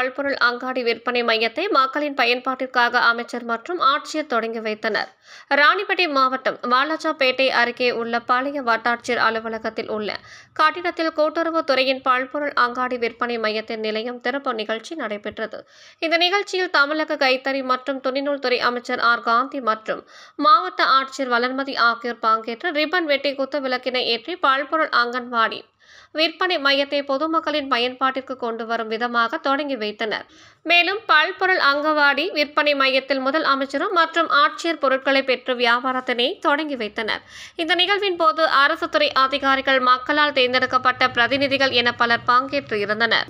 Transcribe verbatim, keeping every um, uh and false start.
பல்பொருள் அங்காடி விற்பனை மையத்தை மக்களின் பயன்பாட்டிற்காக அமைச்சர் மற்றும் ஆட்சியர் தொடங்கி வைத்தனர். ராணிப்பேட்டை மாவட்டம் வாலாஜாபேட்டை அருகே உள்ள பழைய வட்டாட்சியர் அலுவலகத்தில் உள்ள கட்டிடத்தில் கூட்டுறவு துறையின் பல்பொருள் அங்காடி விற்பனை மையத்தின் நிலையம் திறப்பு நிகழ்ச்சி நடைபெற்றது. இந்த நிகழ்ச்சியில் தமிழக கைத்தறி மற்றும் துணிநூல் துறை அமைச்சர் ஆர் காந்தி மற்றும் மாவட்ட ஆட்சியர் வளர்மதி ஆகியோர் பங்கேற்று ரிப்பன் வெட்டி குத்து விளக்கினை ஏற்றி பல்பொருள் அங்கன்வாடி விற்பனை மையத்தை பொதுமக்களின் பயன்பாட்டிற்கு கொண்டு வரும் விதமாக தொடங்கி வைத்தனர். மேலும் பல்பொருள் அங்கன்வாடி விற்பனை மையத்தில் முதல் அமைச்சரும் மற்றும் ஆட்சியர் பொருட்களை பெற்று வியாபாரத்தினை தொடங்கி வைத்தனர். இந்த நிகழ்வின் போது அரசு துறை அதிகாரிகள், மக்களால் தேர்ந்தெடுக்கப்பட்ட பிரதிநிதிகள் என பலர் பங்கேற்று இருந்தனர்.